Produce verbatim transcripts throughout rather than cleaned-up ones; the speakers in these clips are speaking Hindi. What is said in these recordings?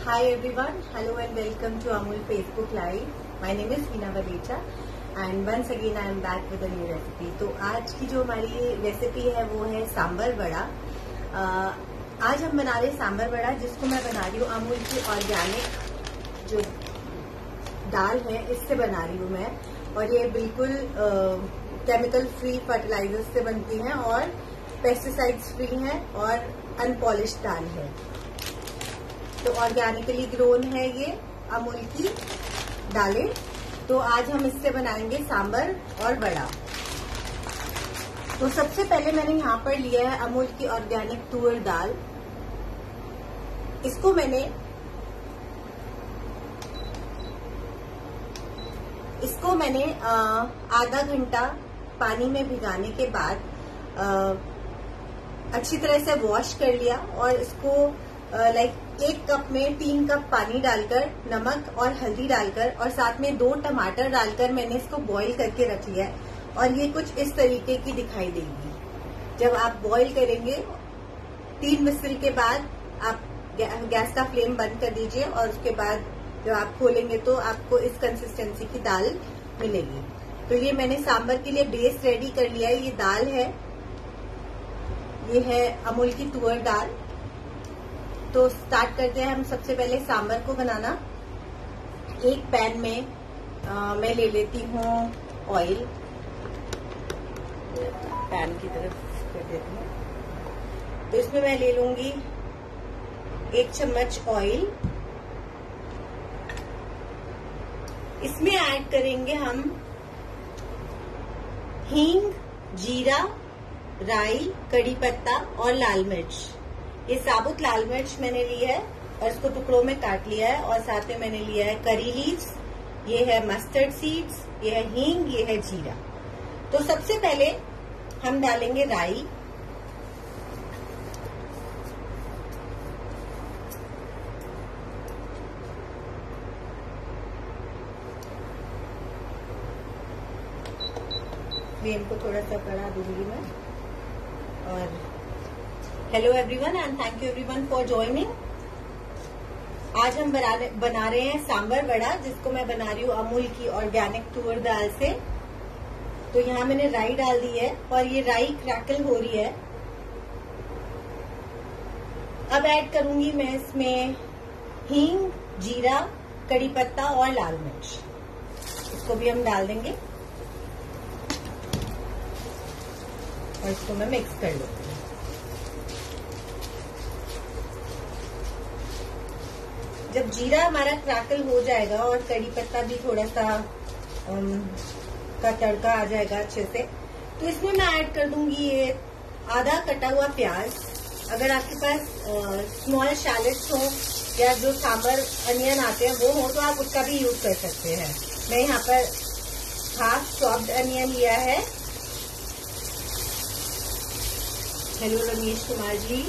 Hi everyone, hello and welcome to Amul Facebook Live. My name is Veena Valecha and once again I am back with a new recipe. तो आज की जो हमारी रेसिपी है वो है सांबर वड़ा. आज हम बना रहे हैं सांबर वड़ा, जिसको मैं बना रही हूँ अमूल की ऑर्गेनिक जो दाल है इससे बना रही हूँ मैं. और ये बिल्कुल केमिकल फ्री फर्टिलाइजर से बनती हैं और पेस्टिसाइड्स फ्री हैं और अनपॉलिश्ड दाल है. तो ऑर्गेनिकली ग्रोन है ये अमूल की दालें. तो आज हम इससे बनाएंगे सांबर और वड़ा. तो सबसे पहले मैंने यहाँ पर लिया है अमूल की ऑर्गेनिक तुअर दाल. इसको मैंने इसको मैंने आधा घंटा पानी में भिगाने के बाद आ, अच्छी तरह से वॉश कर लिया और इसको लाइक एक कप में तीन कप पानी डालकर नमक और हल्दी डालकर और साथ में दो टमाटर डालकर मैंने इसको बॉईल करके रख लिया है. और ये कुछ इस तरीके की दिखाई देगी. जब आप बॉईल करेंगे तीन विसिल के बाद आप गैस का फ्लेम बंद कर दीजिए और उसके बाद जब आप खोलेंगे तो आपको इस कंसिस्टेंसी की दाल मिलेगी. तो ये मैंने सांबर के लिए बेस रेडी कर लिया है. ये दाल है, ये है अमूल की तुअर दाल. तो स्टार्ट करते हैं हम सबसे पहले सांबर को बनाना. एक पैन में आ, मैं ले लेती हूँ ऑयल. पैन की तरफ कर देती हूँ. तो इसमें मैं ले लूंगी एक चम्मच ऑयल. इसमें ऐड करेंगे हम हींग, जीरा, राई, कड़ी पत्ता और लाल मिर्च. ये साबुत लाल मिर्च मैंने ली है और इसको टुकड़ों में काट लिया है. और साथ में मैंने लिया है करी लीव्स, ये है मस्टर्ड सीड्स, ये है हींग, ये है जीरा. तो सबसे पहले हम डालेंगे राई. फ्लेम को थोड़ा सा बढ़ा दूंगी मैं. और hello everyone and thank you everyone for joining. आज हम बना रहे, बना रहे हैं सांबर वड़ा, जिसको मैं बना रही हूँ अमूल की ऑर्गेनिक तुअर दाल से. तो यहाँ मैंने राई डाल दी है और ये राई क्रैकल हो रही है. अब ऐड करूंगी मैं इसमें हींग, जीरा, कड़ी पत्ता और लाल मिर्च. इसको भी हम डाल देंगे और इसको मैं मिक्स कर लूंगी. जब जीरा हमारा क्रैकल हो जाएगा और कड़ी पत्ता भी थोड़ा सा um, का तड़का आ जाएगा अच्छे से, तो इसमें मैं ऐड कर दूंगी ये आधा कटा हुआ प्याज. अगर आपके पास स्मॉल शैलेट्स हो या जो सांबर अनियन आते हैं वो हो तो आप उसका भी यूज कर सकते हैं. मैं यहाँ पर हाफ चॉप्ड अनियन लिया है. हेलो रमेश कुमार जी.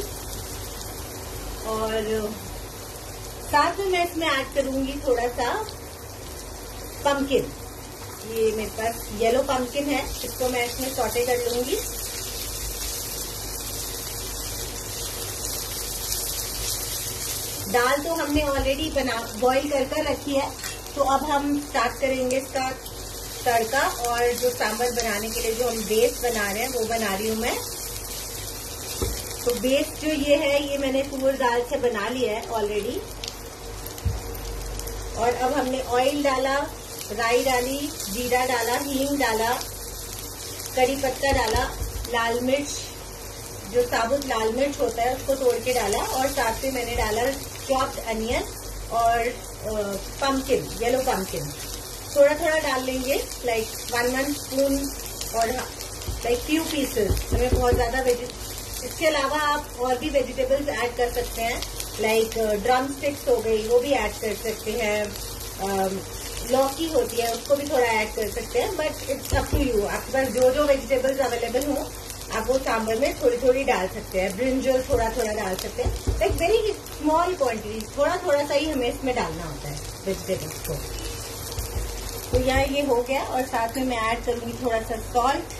और साथ में मैं इसमें ऐड करूंगी थोड़ा सा पंपकिन. ये मेरे पास येलो पंपकिन है, इसको मैं इसमें सौटे कर लूंगी. दाल तो हमने ऑलरेडी बना बॉईल कर कर रखी है. तो अब हम स्टार्ट करेंगे इसका तड़का. और जो सांबर बनाने के लिए जो हम बेस बना रहे हैं वो बना रही हूँ मैं. तो बेस जो ये है ये मैंने तुअर दाल से बना लिया है ऑलरेडी. और अब हमने ऑयल डाला, राई डाली, जीरा डाला, हींग डाला, करी पत्ता डाला, लाल मिर्च जो साबुत लाल मिर्च होता है उसको तोड़ के डाला. और साथ में मैंने डाला चॉप्ड अनियन और पंपकिन, येलो पंपकिन. थोड़ा थोड़ा डाल लेंगे, लाइक वन वन स्पून और लाइक फ्यू पीसेस. हमें बहुत ज्यादा वेजिटेबल. इसके अलावा आप और भी वेजिटेबल्स ऐड कर सकते हैं, लाइक ड्रम स्टिक्स हो गई वो भी ऐड कर सकते हैं. लौकी होती है उसको भी थोड़ा ऐड कर सकते हैं. But it's up to you. आपके पास जो जो वेजिटेबल्स अवेलेबल हो आप वो सांबर में थोड़ी थोड़ी डाल सकते हैं. ब्रिंजल थोड़ा थोड़ा डाल सकते हैं. लाइक वेरी स्मॉल क्वांटिटी, थोड़ा थोड़ा सा ही हमें इसमें डालना होता है वेजिटेबल्स को. तो यहाँ ये हो गया. और साथ में मैं ऐड करूंगी थोड़ा सा सॉल्ट.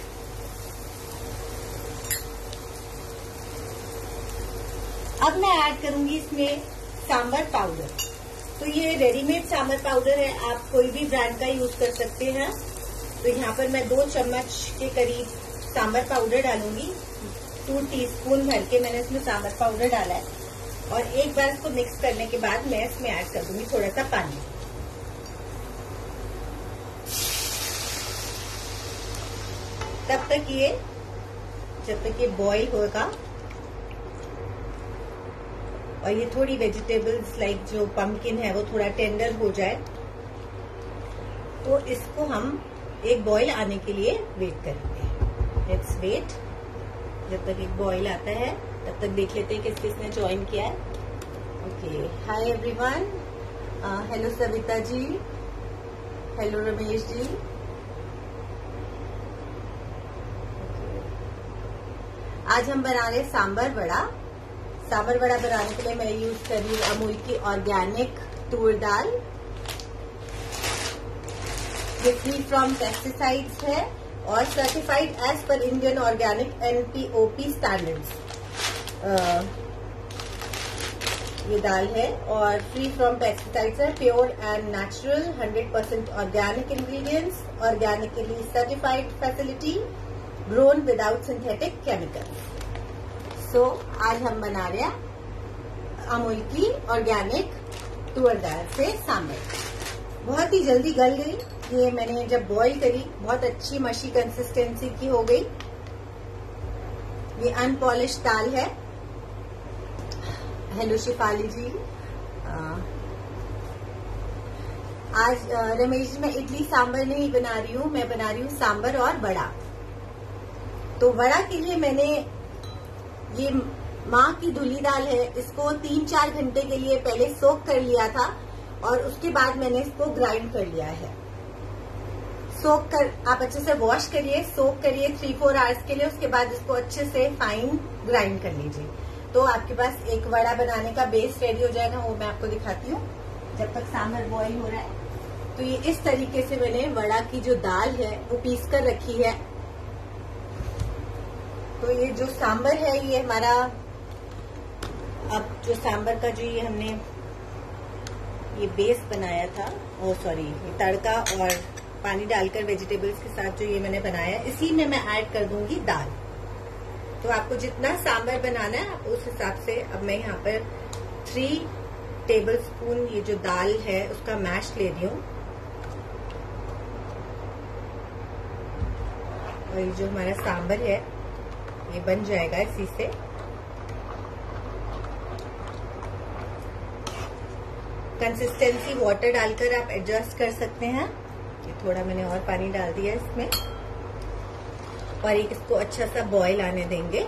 अब मैं ऐड करूंगी इसमें सांबर पाउडर। तो ये रेडीमेड सांबर पाउडर है, आप कोई भी ब्रांड का यूज कर सकते हैं। तो यहाँ पर मैं दो चम्मच के करीब सांबर पाउडर डालूंगी। टू टीस्पून भर के मैंने इसमें सांबर पाउडर डाला है और एक बार इसको मिक्स करने के बाद मैं इसमें ऐड कर दूंगी थोड़ा सा पानी। तब तक ये जब तक ये बॉईल होगा और ये थोड़ी वेजिटेबल्स लाइक जो पंपकिन है वो थोड़ा टेंडर हो जाए, तो इसको हम एक बॉईल आने के लिए वेट करेंगे। Let's wait. जब तक एक बॉईल आता है तब तक देख लेते हैं किस किसने ज्वाइन किया है। Okay, hi everyone, hello Savita ji, hello Ramesh ji. आज हम बना रहे सांबर वड़ा। सांबर वड़ा बनाने के लिए मैं यूज कर रही हूँ अमूल की ऑर्गेनिक तूर दाल। ये फ्री फ्रॉम पेस्टिसाइड्स है और certified as per Indian organic N P O P standards ये दाल है और फ्री फ्रॉम पेस्टिसाइड्स है, pure and natural, hundred percent organic ingredients, organically certified facility, grown without synthetic chemicals. So आज हम बना रहे हैं अमूल की ऑर्गेनिक तुअर दाल से सांबर। बहुत ही जल्दी गल गई। ये मैंने जब बॉईल करी बहुत अच्छी मशी कंसिस्टेंसी की हो गई। ये अनपॉलिश दाल है। हेलो शिफाली जी। आज रमेश जी मैं इडली सांबर नहीं बना रही हूँ, मैं बना रही हूँ सांबर और वड़ा। तो वड़ा के लिए मैंने ये माँ की धुली दाल है, इसको तीन चार घंटे के लिए पहले सोक कर लिया था और उसके बाद मैंने इसको ग्राइंड कर लिया है। सोक कर आप अच्छे से वॉश करिए, सोक करिए थ्री फोर आवर्स के लिए, उसके बाद इसको अच्छे से फाइन ग्राइंड कर लीजिए। तो आपके पास एक वड़ा बनाने का बेस रेडी हो जाएगा, वो मैं आपको दिखाती हूँ जब तक सांबर बॉईल हो रहा है। तो ये इस तरीके से मैंने वड़ा की जो दाल है वो पीस कर रखी है। तो ये जो सांबर है ये हमारा, अब जो सांबर का जो ये हमने ये बेस बनाया था, ओ सॉरी ये तड़का और पानी डालकर वेजिटेबल्स के साथ जो ये मैंने बनाया, इसी में मैं ऐड कर दूंगी दाल। तो आपको जितना सांबर बनाना है आप उस हिसाब से, अब मैं यहाँ पर थ्री टेबल स्पून ये जो दाल है उसका मैश ले रही हूँ। और ये जो हमारा सांबर है ये बन जाएगा इसी से। कंसिस्टेंसी वाटर डालकर आप एडजस्ट कर सकते हैं। ये थोड़ा मैंने और पानी डाल दिया इसमें और एक इसको अच्छा सा बॉईल आने देंगे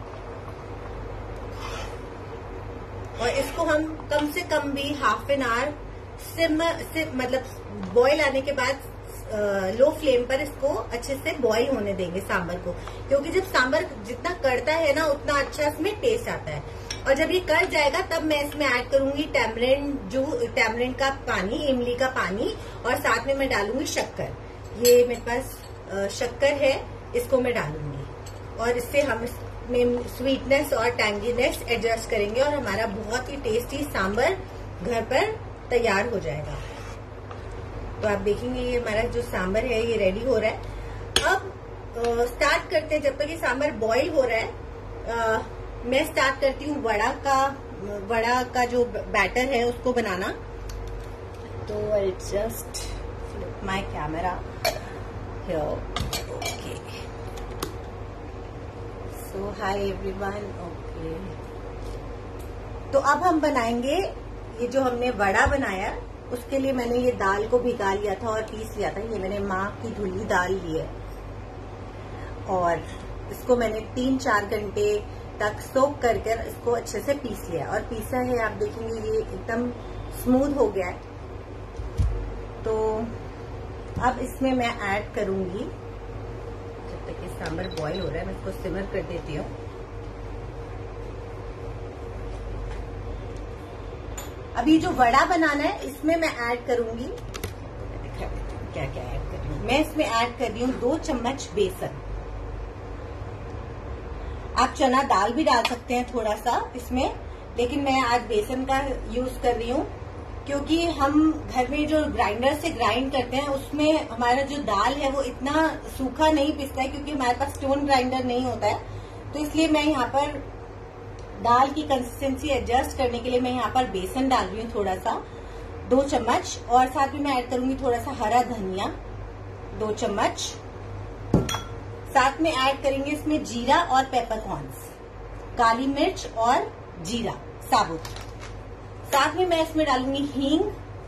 और इसको हम कम से कम भी हाफ एन आवर सिम सिम मतलब बॉईल आने के बाद लो फ्लेम पर इसको अच्छे से बॉईल होने देंगे सांबर को, क्योंकि जब सांबर जितना कड़ता है ना उतना अच्छा इसमें टेस्ट आता है। और जब ये कड़ जाएगा तब मैं इसमें ऐड करूंगी टैमरिंड जो टैमरिंड का पानी, इमली का पानी और साथ में मैं डालूंगी शक्कर। ये मेरे पास शक्कर है, इसको मैं डालूंगी और इससे हम इसमें स्वीटनेस और टैंगीनेस एडजस्ट करेंगे और हमारा बहुत ही टेस्टी सांबर घर पर तैयार हो जाएगा। तो आप देखेंगे ये हमारा जो सांबर है ये रेडी हो रहा है। अब स्टार्ट करते हैं। जब तक ये सांबर बॉईल हो रहा है आ, मैं स्टार्ट करती हूँ वड़ा का वड़ा का जो बैटर है उसको बनाना। तो I just flip my camera here. Okay, so hi everyone. Okay, तो अब हम बनाएंगे ये जो हमने वड़ा बनाया, उसके लिए मैंने ये दाल को भिगा लिया था और पीस लिया था। ये मैंने माँ की धुली दाल ली है और इसको मैंने तीन चार घंटे तक सोक कर कर इसको अच्छे से पीस लिया और पीसा है। आप देखेंगे ये एकदम स्मूथ हो गया है। तो अब इसमें मैं ऐड करूंगी, जब तक ये सांबर बॉईल हो रहा है मैं इसको सिमर कर देती हूँ। अभी जो वड़ा बनाना है इसमें मैं ऐड करूंगी, क्या क्या ऐड कर रही हूँ मैं इसमें ऐड कर रही हूँ दो चम्मच बेसन। आप चना दाल भी डाल सकते हैं थोड़ा सा इसमें, लेकिन मैं आज बेसन का यूज कर रही हूँ, क्योंकि हम घर में जो ग्राइंडर से ग्राइंड करते हैं उसमें हमारा जो दाल है वो इतना सूखा नहीं पिसता है, क्योंकि हमारे पास स्टोन ग्राइंडर नहीं होता है। तो इसलिए मैं यहाँ पर दाल की कंसिस्टेंसी एडजस्ट करने के लिए मैं यहाँ पर बेसन डाल रही हूँ थोड़ा सा, दो चम्मच, और साथ में मैं ऐड करूंगी थोड़ा सा हरा धनिया, दो चम्मच। साथ में ऐड करेंगे इसमें जीरा और पेपरकॉर्न्स, काली मिर्च और जीरा साबुत। साथ में मैं इसमें डालूंगी हींग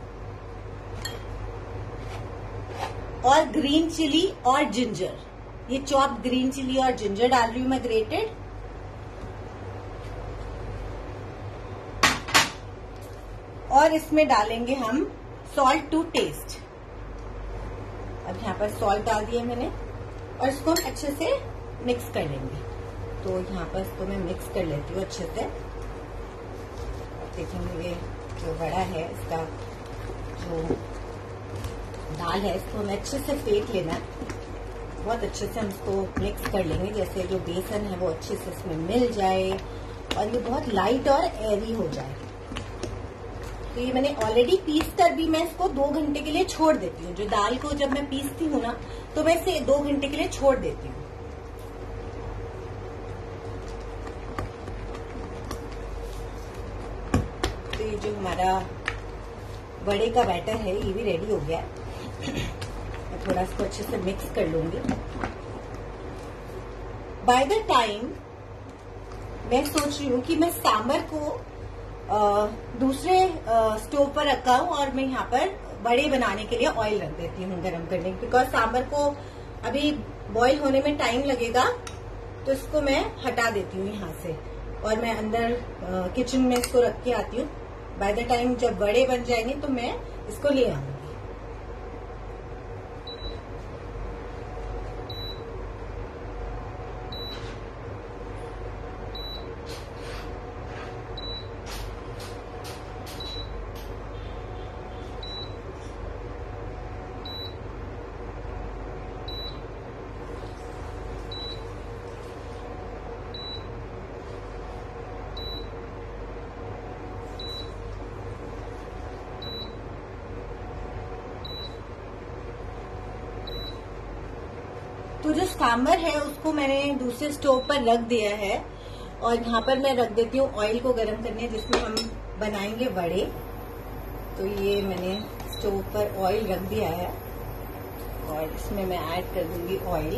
और ग्रीन चिली और जिंजर। ये चॉप्ड ग्रीन चिली और जिंजर डाल रही हूं मैं, ग्रेटेड। और इसमें डालेंगे हम सॉल्ट टू टेस्ट। अब यहाँ पर सॉल्ट डाल दिया मैंने, और इसको हम अच्छे से मिक्स कर लेंगे। तो यहाँ पर इसको मैं मिक्स कर लेती हूँ अच्छे से। देखेंगे ये जो बड़ा है, इसका जो दाल है इसको हमें अच्छे से फेंट लेना है। बहुत अच्छे से हम इसको मिक्स कर लेंगे, जैसे जो बेसन है वो अच्छे से इसमें मिल जाए और ये बहुत लाइट और एयरी हो जाए। तो ये मैंने ऑलरेडी पीस कर भी मैं इसको दो घंटे के लिए छोड़ देती हूँ। जो दाल को जब मैं पीसती हूँ ना, तो मैं इसे दो घंटे के लिए छोड़ देती हूँ। तो ये जो हमारा बड़े का बैटर है ये भी रेडी हो गया है। मैं थोड़ा इसको अच्छे से मिक्स कर लूंगी। बाय द टाइम मैं सोच रही हूँ कि मैं सांबर को आ, दूसरे स्टोव पर रखा हूँ और मैं यहाँ पर बड़े बनाने के लिए ऑयल रख देती हूँ गरम करने, बिकॉज सांबर को अभी बॉईल होने में टाइम लगेगा। तो इसको मैं हटा देती हूँ यहाँ से और मैं अंदर आ, किचन में इसको रख के आती हूँ। बाय द टाइम जब बड़े बन जाएंगे तो मैं इसको ले आऊंगी। तो जो सांबर है उसको मैंने दूसरे स्टोव पर रख दिया है और यहाँ पर मैं रख देती हूँ ऑयल को गर्म करने, जिसमें हम बनाएंगे वड़े। तो ये मैंने स्टोव पर ऑयल रख दिया है और इसमें मैं ऐड कर दूंगी oil.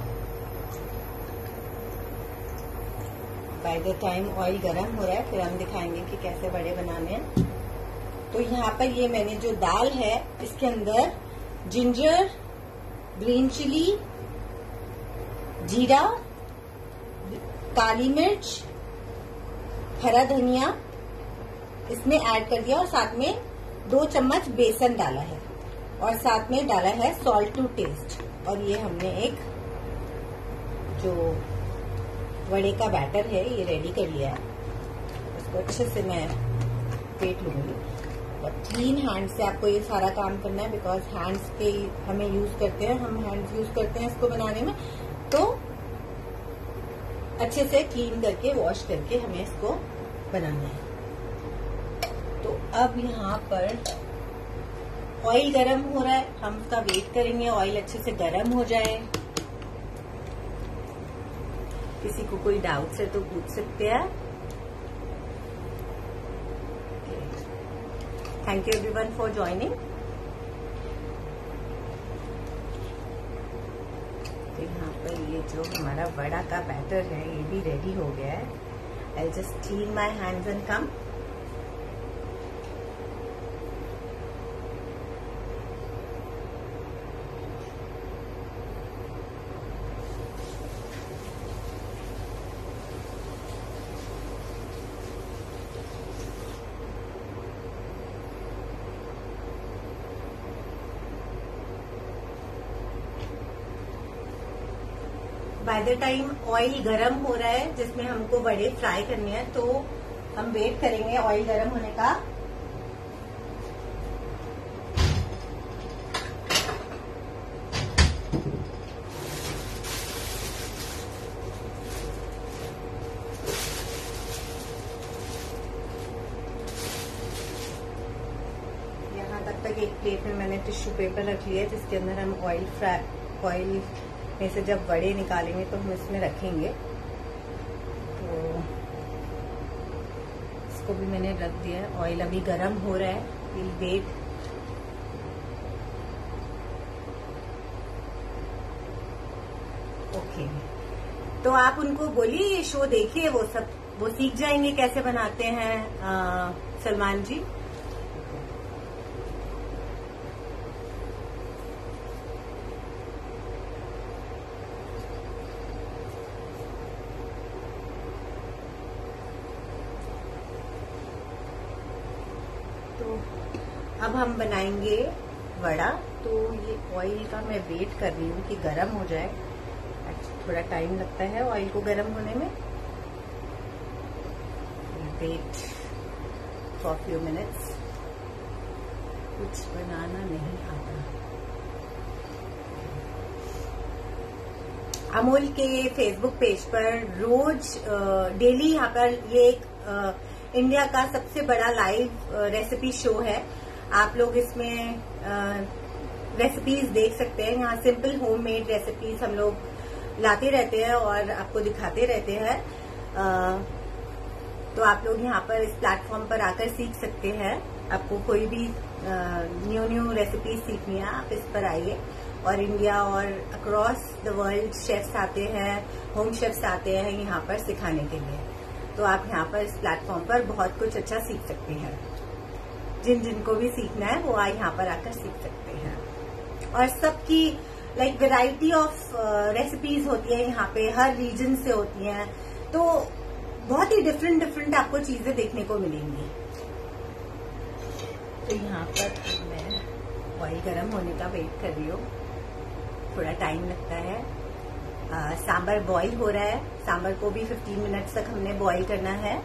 By the time oil गर्म हो रहा है फिर हम दिखाएंगे कि कैसे वड़े बनाने हैं। तो यहाँ पर ये मैंने जो दाल है इसके अंदर जिंजर, ग्रीन चिली, जीरा, काली मिर्च, हरा धनिया इसमें ऐड कर दिया और साथ में दो चम्मच बेसन डाला है और साथ में डाला है सॉल्ट टू टेस्ट। और ये हमने एक जो वड़े का बैटर है ये रेडी कर लिया है। इसको अच्छे से मैं फेंट लूंगी और क्लीन हैंड से आपको ये सारा काम करना है, बिकॉज हैंड्स के हमें यूज करते हैं, हम हैंड्स यूज करते हैं इसको बनाने में। तो अच्छे से क्लीन करके वॉश करके हमें इसको बनाना है। तो अब यहाँ पर ऑयल गरम हो रहा है, हम उसका वेट करेंगे ऑयल अच्छे से गरम हो जाए। किसी को कोई डाउट है तो पूछ सकते हैं। Thank you everyone for joining. तो यहाँ पर ये जो हमारा वड़ा का बैटर है ये भी रेडी हो गया है। I just clean my hands and come. By the time oil गरम हो रहा है जिसमें हमको बड़े फ्राई करने हैं, तो हम वेट करेंगे ऑयल गरम होने का। प्लेट में मैंने टिश्यू पेपर रख लिया है जिसके अंदर हम ऑयल फ्राई ऑयल में से जब वड़े निकालेंगे तो हम इसमें रखेंगे। तो इसको भी मैंने रख दिया है। ऑयल अभी गर्म हो रहा है। Will wait. ओके, तो आप उनको बोलिए ये शो देखिए, वो सब वो सीख जाएंगे कैसे बनाते हैं आ, सलमान जी। तो अब हम बनाएंगे वड़ा। तो ये ऑयल का मैं वेट कर रही हूँ कि गरम हो जाए। थोड़ा टाइम लगता है ऑयल को गरम होने में। Wait for few minutes. कुछ बनाना नहीं आता। अमूल के फेसबुक पेज पर रोज डेली यहाँ पर ये एक आ, इंडिया का सबसे बड़ा लाइव रेसिपी शो है। आप लोग इसमें रेसिपीज देख सकते हैं। यहाँ सिंपल होममेड रेसिपीज हम लोग लाते रहते हैं और आपको दिखाते रहते हैं। आ, तो आप लोग यहाँ पर इस प्लेटफॉर्म पर आकर सीख सकते हैं। आपको कोई भी न्यू न्यू रेसिपीज सीखनी है आप इस पर आइए। और इंडिया और अक्रॉस द वर्ल्ड शेफ्स आते हैं, होम शेफ्स आते हैं यहाँ पर सिखाने के लिए। तो आप यहाँ पर इस प्लेटफॉर्म पर बहुत कुछ अच्छा सीख सकते हैं। जिन जिनको भी सीखना है वो यहाँ पर आकर सीख सकते हैं। और सबकी लाइक वेराइटी ऑफ रेसिपीज होती है यहाँ पे, हर रीजन से होती हैं। तो बहुत ही डिफरेंट डिफरेंट आपको चीजें देखने को मिलेंगी। तो यहाँ पर मैं ऑयल गर्म होने का वेट कर रही हूँ। थोड़ा टाइम लगता है। आ, सांबर बॉईल हो रहा है। सांबर को भी पंद्रह मिनट तक हमने बॉईल करना है।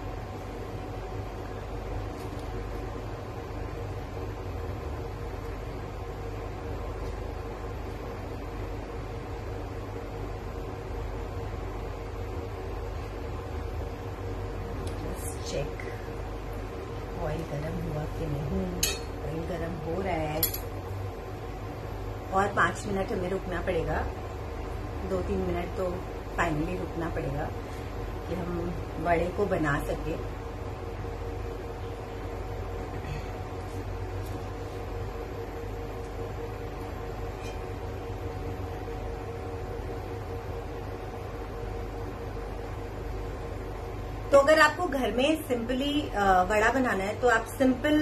चेक ऑयल गरम हुआ कि नहीं। ऑयल गरम हो रहा है और पांच मिनट हमें रुकना पड़ेगा। दो तीन मिनट तो फाइनली रुकना पड़ेगा कि हम वड़े को बना सके। तो अगर आपको घर में सिंपली वड़ा बनाना है तो आप सिंपल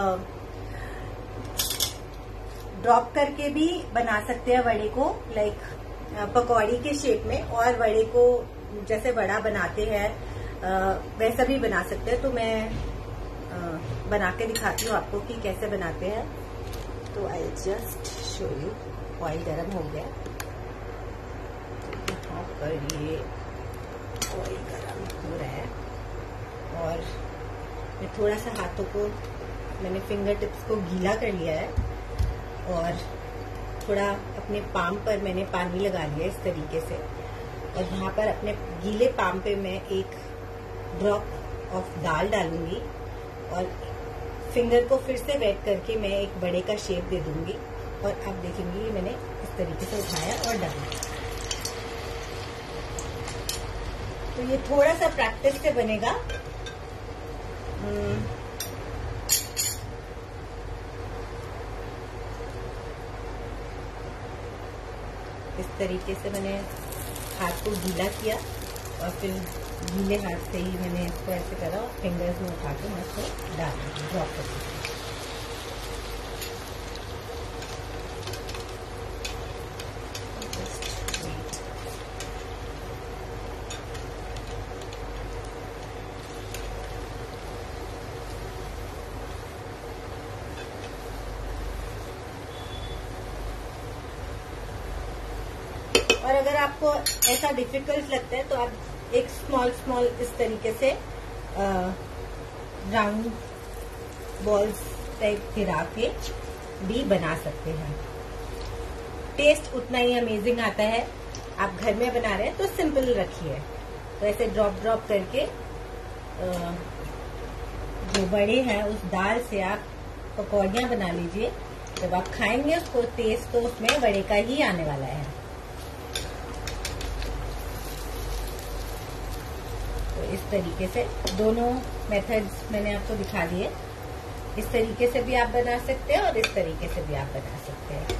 ड्रॉप करके भी बना सकते हैं वड़े को, लाइक पकौड़ी के शेप में। और वड़े को जैसे वड़ा बनाते हैं वैसा भी बना सकते हैं। तो मैं बना के दिखाती हूँ आपको कि कैसे बनाते हैं। तो I just show you. Oil गरम हो गया। यहाँ पर ये ऑयल गरम हो रहा है और मैं थोड़ा सा हाथों को, मैंने फिंगर टिप्स को गीला कर लिया है और थोड़ा अपने पाम पर मैंने पानी लगा लिया इस तरीके से। और यहाँ पर अपने गीले पाम पे मैं एक ड्रॉप ऑफ दाल डालूंगी और फिंगर को फिर से वेट करके मैं एक बड़े का शेप दे दूंगी। और अब देखेंगे मैंने इस तरीके से उठाया और डाला। तो ये थोड़ा सा प्रैक्टिस से बनेगा। इस तरीके से मैंने हाथ को गीला किया और फिर गीले हाथ से ही मैंने इसको ऐसे करा और फिंगर्स में उठा के मैं इसको डाल ड्रॉप कर दी। और अगर आपको ऐसा डिफिकल्ट लगता है तो आप एक स्मॉल स्मॉल इस तरीके से राउंड बॉल्स टाइप गिरा के भी बना सकते हैं। टेस्ट उतना ही अमेजिंग आता है। आप घर में बना रहे हैं तो सिंपल रखिए। तो ऐसे ड्रॉप ड्रॉप करके जो बड़े हैं उस दाल से आप पकौड़ियाँ बना लीजिए। जब आप खाएंगे उसको टेस्ट तो उसमें वड़े का ही आने वाला है। तो इस तरीके से दोनों मेथड्स मैंने आपको दिखा दिए। इस तरीके से भी आप बना सकते हैं और इस तरीके से भी आप बना सकते हैं।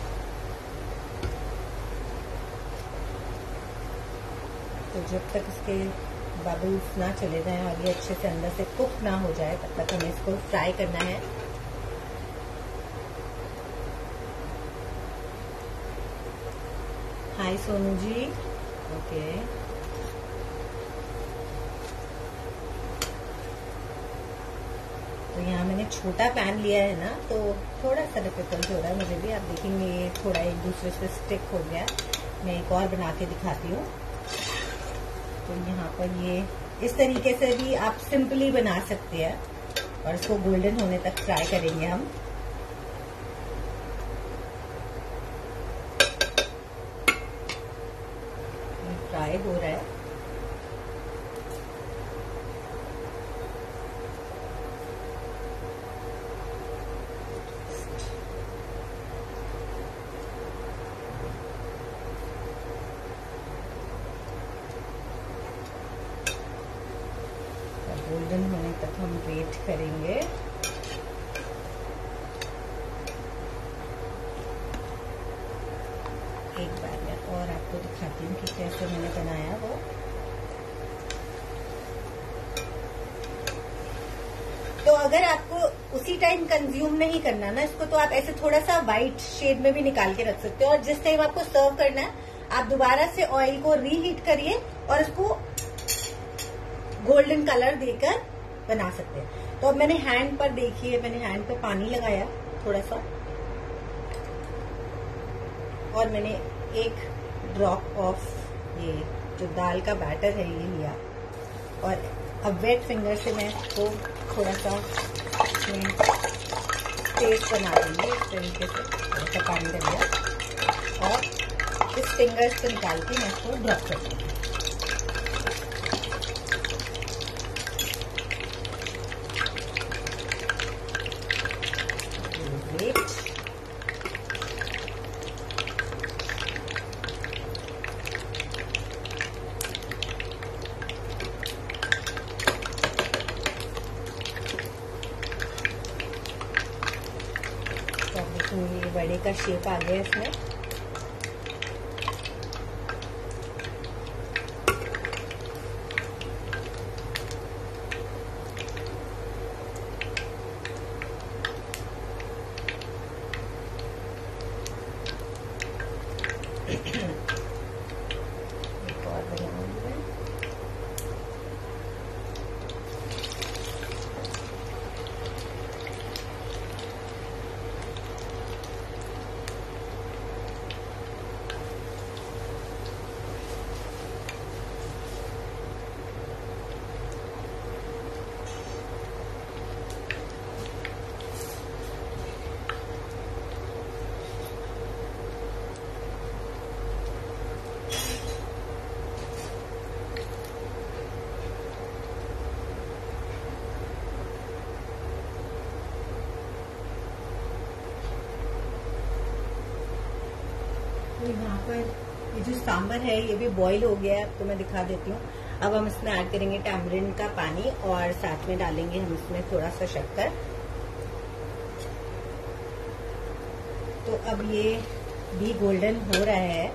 तो जब तक इसके बबल्स ना चले जाएं और ये अच्छे से अंदर से कुक ना हो जाए तब तक हमें इसको फ्राई करना है। Hi Sonu ji, okay. तो यहाँ मैंने छोटा पैन लिया है ना, तो थोड़ा सा डिफिकल्ट हो रहा है मुझे भी। आप देखेंगे ये थोड़ा एक दूसरे से स्टिक हो गया। मैं एक और बना के दिखाती हूँ। तो यहाँ पर ये इस तरीके से भी आप सिंपली बना सकते हैं और इसको गोल्डन होने तक फ्राई करेंगे हम। फ्राई हो रहा है। गोल्डन होने तक हम वेट करेंगे। एक बार मैं और आपको दिखाती हूँ कि कैसे मैंने बनाया वो। तो अगर आपको उसी टाइम कंज्यूम नहीं करना ना इसको, तो आप ऐसे थोड़ा सा व्हाइट शेड में भी निकाल के रख सकते हो। और जिस टाइम आपको सर्व करना है आप दोबारा से ऑयल को रीहीट करिए और इसको गोल्डन कलर देकर बना सकते हैं। तो अब मैंने हैंड पर देखिए, मैंने हैंड पे पानी लगाया थोड़ा सा और मैंने एक ड्रॉप ऑफ ये जो दाल का बैटर है ये लिया और अब वेट फिंगर से मैं इसको थोड़ा सा पेस्ट बना दूंगी। इस तरीके से थोड़ा सा पानी डाल दिया और इस फिंगर्स को निकाल के मैं इसको ड्रॉप कर दूंगी। ये बड़े का शेप आ गया इसमें। एक और बनाऊंगी मैं। तो यहाँ पर ये जो सांबर है ये भी बॉईल हो गया है, तो मैं दिखा देती हूँ। अब हम इसमें ऐड करेंगे टैमरिंड का पानी और साथ में डालेंगे हम इसमें थोड़ा सा शक्कर। तो अब ये भी गोल्डन हो रहा है।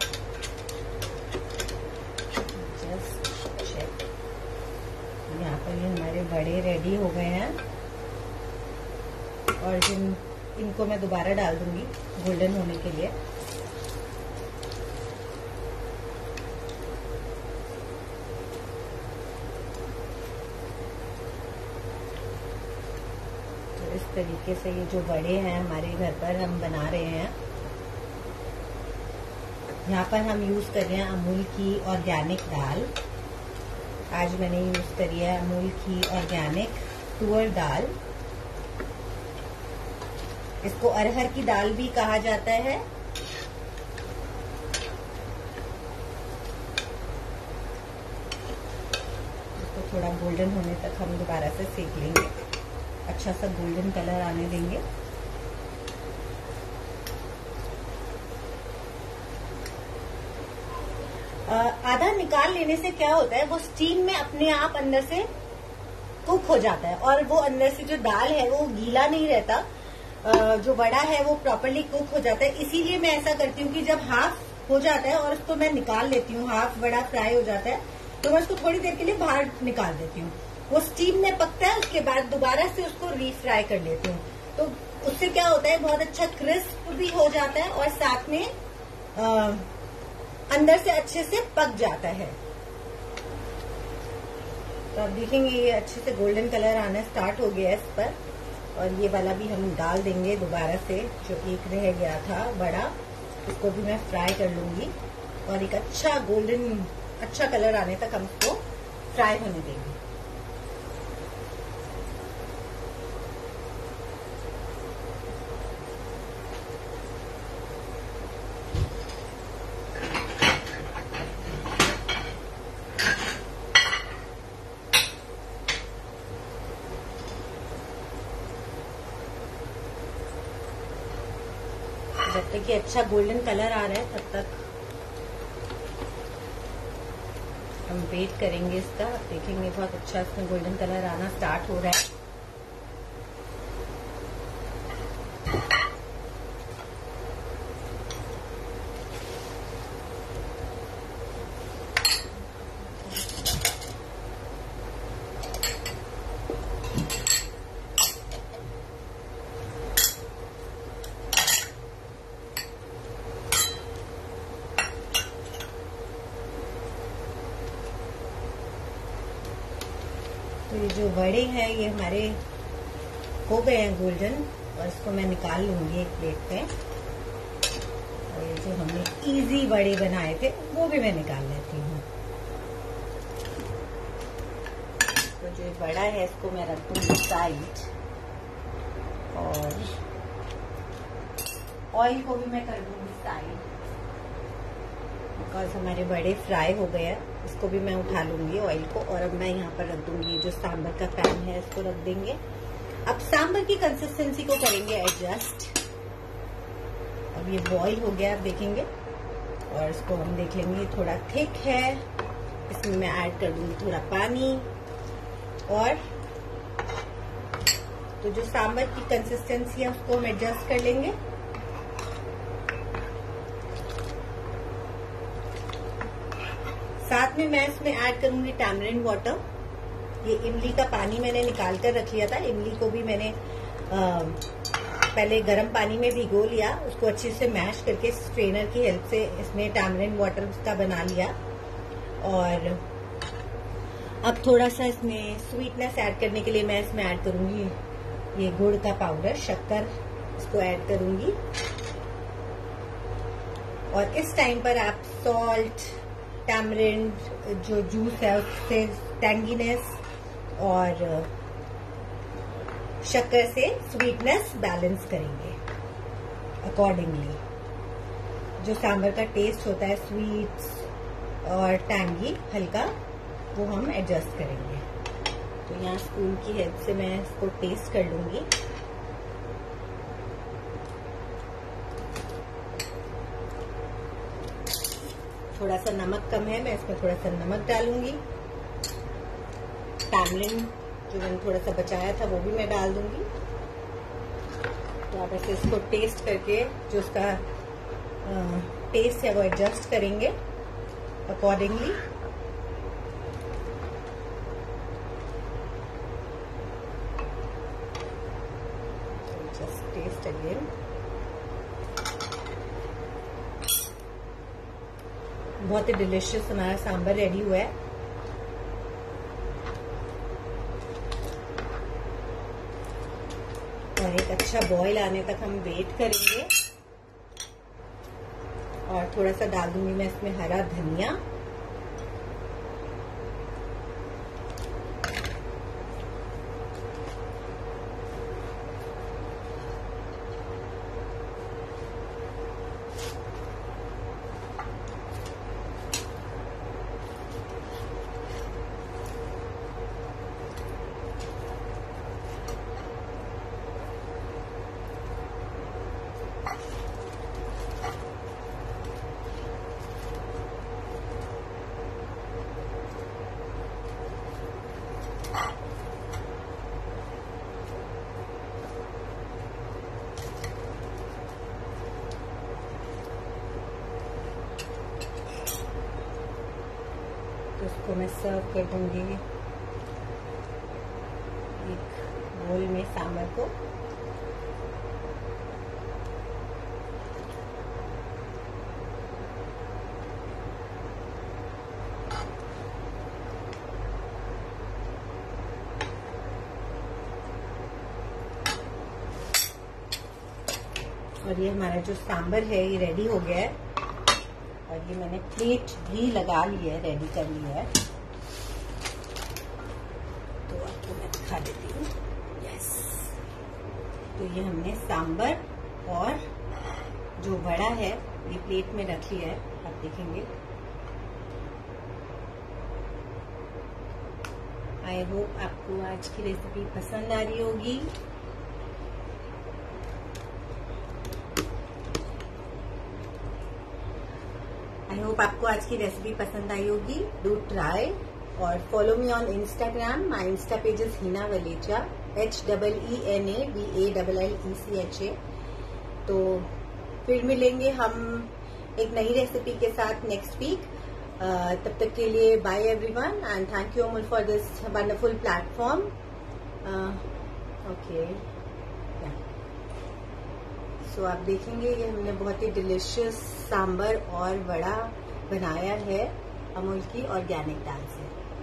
जस्ट चेक, यहाँ पर ये हमारे बड़े रेडी हो गए हैं और जिन इनको मैं दोबारा डाल दूंगी गोल्डन होने के लिए। इस तरीके से ये जो बड़े हैं हमारे घर पर हम बना रहे हैं। यहाँ पर हम यूज कर रहे हैं अमूल की ऑर्गेनिक दाल। आज मैंने यूज करी है अमूल की ऑर्गेनिक तुअर दाल। इसको अरहर की दाल भी कहा जाता है। इसको थोड़ा गोल्डन होने तक हम दोबारा से सेक लेंगे, अच्छा सा गोल्डन कलर आने देंगे। आधा निकाल लेने से क्या होता है, वो स्टीम में अपने आप अंदर से कुक हो जाता है और वो अंदर से जो दाल है वो गीला नहीं रहता, जो वड़ा है वो प्रॉपरली कुक हो जाता है। इसीलिए मैं ऐसा करती हूँ कि जब हाफ हो जाता है और उसको मैं निकाल लेती हूँ, हाफ वड़ा फ्राई हो जाता है तो मैं उसको थोड़ी देर के लिए बाहर निकाल देती हूँ। वो स्टीम में पकता है, उसके बाद दोबारा से उसको रीफ्राई कर लेती हूँ। तो उससे क्या होता है, बहुत अच्छा क्रिस्प भी हो जाता है और साथ में आ, अंदर से अच्छे से पक जाता है। तो आप देखेंगे ये अच्छे से गोल्डन कलर आना स्टार्ट हो गया है इस पर, और ये वाला भी हम डाल देंगे दोबारा से, जो एक रह गया था बड़ा, उसको भी मैं फ्राई कर लूंगी और एक अच्छा गोल्डन अच्छा कलर आने तक हम इसको फ्राई होने देंगे। जब तक ये अच्छा गोल्डन कलर आ रहा है तब तक हम वेट करेंगे इसका। देखेंगे बहुत अच्छा इसमें गोल्डन कलर आना स्टार्ट हो रहा है। तो ये जो वड़े हैं ये हमारे हो गए हैं गोल्डन, और इसको मैं निकाल लूंगी एक प्लेट पे। और ये जो हमने इजी वड़े बनाए थे वो भी मैं निकाल लेती हूँ। तो जो वड़ा है इसको मैं रख दूंगी साइड, और ऑयल को भी मैं कर दूंगी साइड, बिकॉज हमारे बड़े फ्राई हो गए हैं। इसको भी मैं उठा लूंगी ऑयल को, और अब मैं यहाँ पर रख दूंगी जो सांबर का पैन है इसको रख देंगे। अब सांबर की कंसिस्टेंसी को करेंगे एडजस्ट। अब ये बॉईल हो गया, आप देखेंगे, और इसको हम देख लेंगे थोड़ा थिक है। इसमें मैं ऐड कर दूंगी थोड़ा पानी, और तो जो सांबर की कंसिस्टेंसी है उसको हम एडजस्ट कर लेंगे। साथ में मैं इसमें ऐड करूंगी टैमरिंड वाटर। ये इमली का पानी मैंने निकाल कर रख लिया था। इमली को भी मैंने आ, पहले गर्म पानी में भिगो लिया, उसको अच्छे से मैश करके स्ट्रेनर की हेल्प से इसमें टैमरिंड वाटर उसका बना लिया। और अब थोड़ा सा इसमें स्वीटनेस ऐड करने के लिए मैं इसमें ऐड करूंगी ये गुड़ का पाउडर, शक्कर, इसको ऐड करूंगी। और इस टाइम पर आप सॉल्ट, टैमरिंड जो जूस है उससे टैंगीनेस और शक्कर से स्वीटनेस बैलेंस करेंगे अकॉर्डिंगली। जो सांभर का टेस्ट होता है स्वीट और टैंगी हल्का, वो हम एडजस्ट करेंगे। तो यहाँ स्पून की हेल्प से मैं इसको टेस्ट कर लूंगी। थोड़ा सा नमक कम है, मैं इसमें थोड़ा सा नमक डालूंगी। टैमरिंड जो मैंने थोड़ा सा बचाया था वो भी मैं डाल दूंगी। तो आप ऐसे इसको टेस्ट करके जो उसका टेस्ट है वो एडजस्ट करेंगे अकॉर्डिंगली। Just test again. बहुत ही डिलिशियस हमारा सांभर रेडी हुआ है। और एक अच्छा बॉईल आने तक हम वेट करेंगे। और थोड़ा सा डाल दूंगी मैं इसमें हरा धनिया। तो इसको मैं सर्व कर दूंगी एक बोल में सांभर को। और ये हमारा जो सांभर है ये रेडी हो गया है और ये मैंने प्लेट भी लगा ली है, रेडी कर लिया है। तो आपको मैं दिखा देती हूँ। यस, तो ये हमने सांभर और जो वड़ा है ये प्लेट में रख लिया है, आप देखेंगे। आई होप आपको आज की रेसिपी पसंद आ रही होगी। आई होप आपको आज की रेसिपी पसंद आई होगी। डू ट्राई और follow me on Instagram. My insta page is Heena Valecha, H double E N A V A double L E C H A. तो फिर मिलेंगे हम एक नई रेसिपी के साथ नेक्स्ट वीक। तब तक के लिए bye everyone and thank you Amul for this wonderful platform. Okay, so आप देखेंगे ये हमने बहुत ही डिलिशियस सांबर और वड़ा बनाया है अमूल की ऑर्गेनिक दाल से।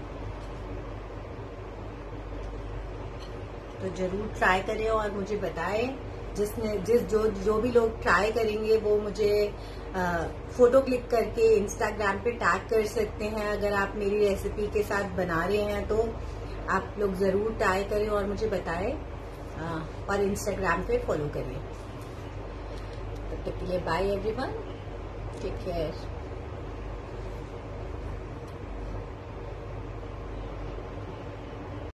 तो जरूर ट्राई करें और मुझे बताएं। जिसने जिस जो जो भी लोग ट्राई करेंगे वो मुझे आ, फोटो क्लिक करके इंस्टाग्राम पे टैग कर सकते हैं। अगर आप मेरी रेसिपी के साथ बना रहे हैं तो आप लोग जरूर ट्राई करें और मुझे बताएं आ, और इंस्टाग्राम पे फॉलो करें। तब तक के लिए बाय एवरीवन, टेक केयर।